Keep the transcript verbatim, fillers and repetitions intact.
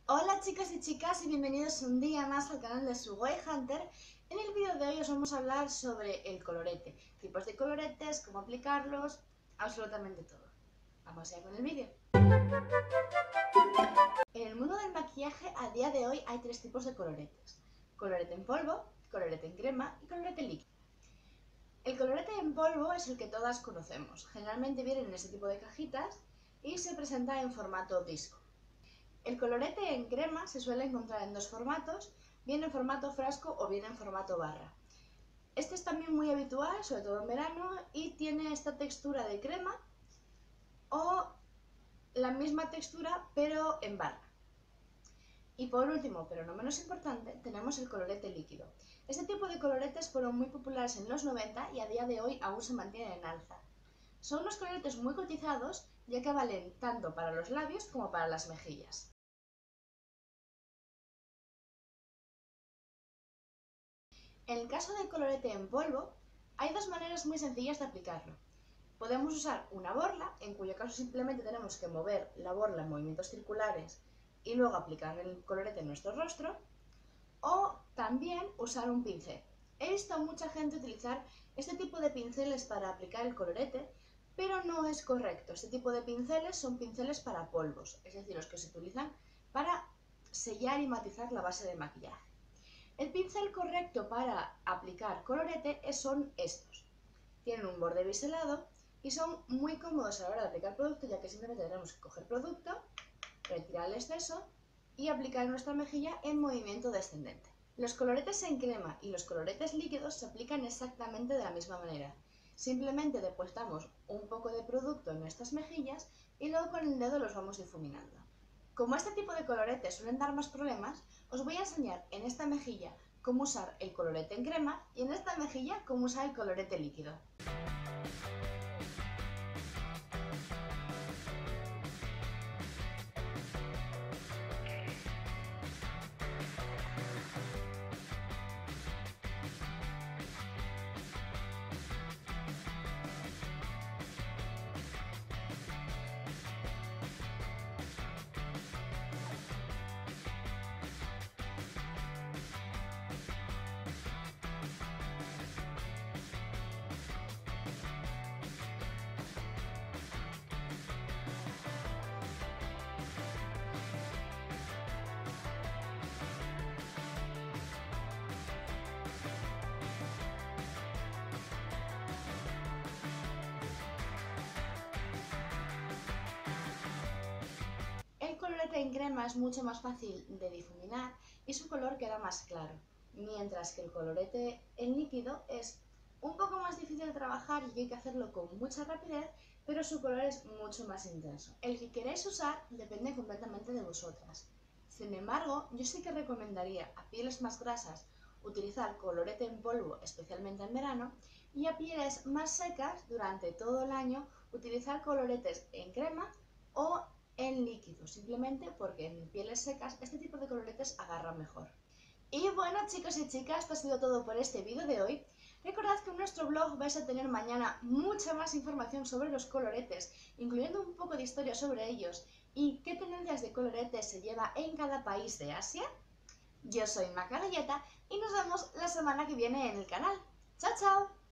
Hola chicos y chicas y bienvenidos un día más al canal de Sugoi Hunter. En el vídeo de hoy os vamos a hablar sobre el colorete, tipos de coloretes, cómo aplicarlos, absolutamente todo. Vamos allá con el vídeo. En el mundo del maquillaje a día de hoy hay tres tipos de coloretes: colorete en polvo, colorete en crema y colorete líquido. El colorete en polvo es el que todas conocemos, generalmente viene en este tipo de cajitas y se presenta en formato disco. El colorete en crema se suele encontrar en dos formatos, bien en formato frasco o bien en formato barra. Este es también muy habitual, sobre todo en verano, y tiene esta textura de crema o la misma textura pero en barra. Y por último, pero no menos importante, tenemos el colorete líquido. Este tipo de coloretes fueron muy populares en los noventa y a día de hoy aún se mantienen en alza. Son unos coloretes muy cotizados ya que valen tanto para los labios como para las mejillas. En el caso del colorete en polvo, hay dos maneras muy sencillas de aplicarlo. Podemos usar una borla, en cuyo caso simplemente tenemos que mover la borla en movimientos circulares y luego aplicar el colorete en nuestro rostro, o también usar un pincel. He visto a mucha gente utilizar este tipo de pinceles para aplicar el colorete, pero no es correcto. Este tipo de pinceles son pinceles para polvos, es decir, los que se utilizan para sellar y matizar la base de maquillaje. El pincel correcto para aplicar colorete son estos. Tienen un borde biselado y son muy cómodos a la hora de aplicar producto, ya que simplemente tenemos que coger producto, retirar el exceso y aplicar en nuestra mejilla en movimiento descendente. Los coloretes en crema y los coloretes líquidos se aplican exactamente de la misma manera. Simplemente depositamos un poco de producto en nuestras mejillas y luego con el dedo los vamos difuminando. Como este tipo de coloretes suelen dar más problemas, os voy a enseñar en esta mejilla cómo usar el colorete en crema y en esta mejilla cómo usar el colorete líquido. El colorete en crema es mucho más fácil de difuminar y su color queda más claro, mientras que el colorete en líquido es un poco más difícil de trabajar y hay que hacerlo con mucha rapidez, pero su color es mucho más intenso. El que queréis usar depende completamente de vosotras. Sin embargo, yo sí que recomendaría a pieles más grasas utilizar colorete en polvo, especialmente en verano, y a pieles más secas durante todo el año utilizar coloretes en crema o en líquido, simplemente porque en pieles secas este tipo de coloretes agarran mejor. Y bueno, chicos y chicas, esto ha sido todo por este vídeo de hoy. Recordad que en nuestro blog vais a tener mañana mucha más información sobre los coloretes, incluyendo un poco de historia sobre ellos y qué tendencias de coloretes se lleva en cada país de Asia. Yo soy Maca Galleta y nos vemos la semana que viene en el canal. ¡Chao, chao!